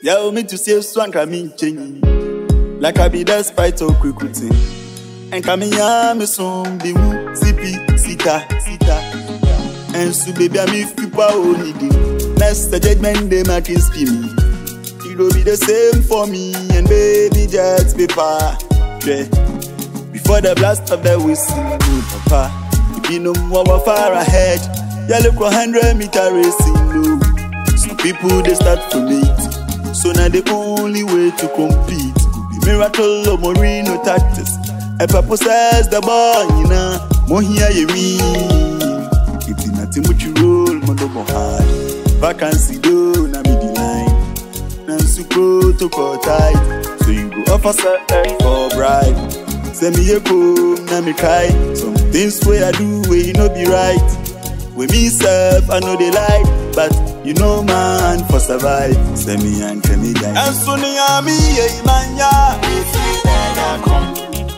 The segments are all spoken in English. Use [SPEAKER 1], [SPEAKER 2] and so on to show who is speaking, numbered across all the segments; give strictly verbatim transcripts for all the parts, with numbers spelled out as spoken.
[SPEAKER 1] Yeah, me to say swank I mean change. Like I be despite of quickly. And come here, me son be woo, sippy, sita, sita. And so baby I me people only do. Next the judgment they make is me. It will be the same for me and baby just paper. Yeah. Before the blast of the whistle, papa. You know more far ahead. Yeah, look one hundred meter racing. No. Some people they start from eighty. So now the only way to compete could be miracle or Moreno tactics. A papa says the boy, you know, more here you mean. It's nothing much you roll, mother hard. Vacancy do, na me the line. Nansuko to call tight. So you go offer certain for bribe. Send me a go, na me cry. Some things where I do where you know be right. With me self, I know they lie. But you know man for survive. Send me and tell me that. And soon ya me ye manya. If you better come.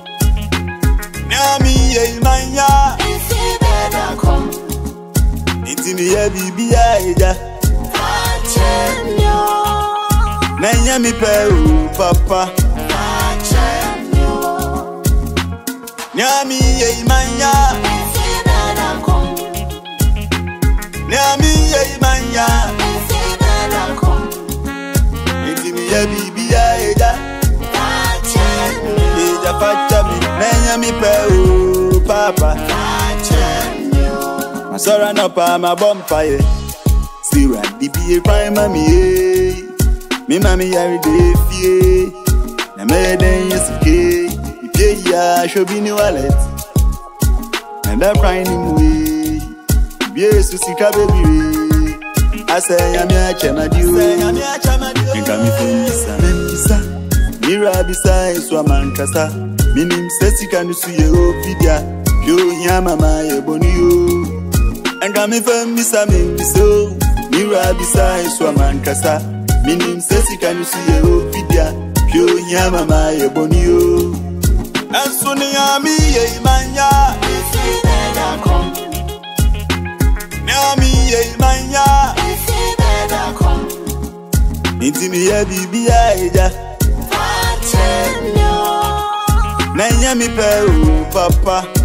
[SPEAKER 1] Ya me ye manya. If you better come. It's me ye bibi ya eja. Kachenyo. Nanya mi pe u papa. Kachenyo. Ya me ye manya. If you better come. Ya me ye manya. If you better come. It's me ye bibi ya eja. Kachenyo. Eja facha mi. Nanya mi pe u papa. Kachenyo. Masora no pa ma bompa. See what the be a crime, mommy. Me, mommy, every day, fear. Na me, then yes, okay. If you ya, should be new wallet. And that crying in way. Yes, to see, baby. I say, I'm your chamadiu. You got me from Missa, Missa. Mira beside Swaman Cassa. Minim says you can see your video. You, Yamama, your bonio. And got me from Missa, Missa. Mira beside Swaman Cassa. Minim says you can see your video. Pure Yamama, your bonio. And soon Yami, ye manya. If you better come. Yami, ye manya. If you better come. Into me, a bibi, aja. Kachenyo. Nanya mi pe u papa.